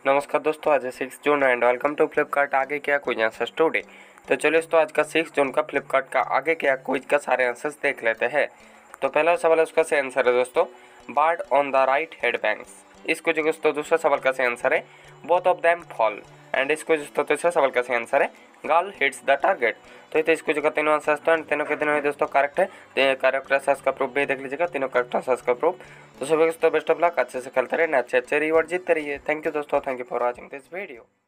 नमस्कार दोस्तों, आज है 6 जून एंड वेलकम टू फ्लिपकार्ट आगे क्या क्विज आंसर्स टुडे। तो चलिए दोस्तों, आज का 6 जून का फ्लिपकार्ट का आगे क्या क्विज का सारे आंसर्स देख लेते हैं। तो पहला सवाल है, उसका सही आंसर है दोस्तों bird on the right head banks. इसको जो दोस्तों दूसरा सवाल का सही आंसर है both of them fall. And इसको दोस्तों तीसरा सवाल का सही आंसर है गर्ल हिट्स द टारगेट। तो ये इसको जगह तीनों आंसर तो तीनों के तीनों दोस्तों करेक्ट है। करेक्ट आंसर का प्रूफ भी देख लीजिएगा, तीनों करेक्ट आंसर का प्रूफ। तो सभी दोस्तों बेस्ट ऑफ लक, अच्छे से खेलते रहिए, अच्छे अच्छे रिवॉर्ड जीतते रहिए। थैंक यू दोस्तों, thank you for watching this video.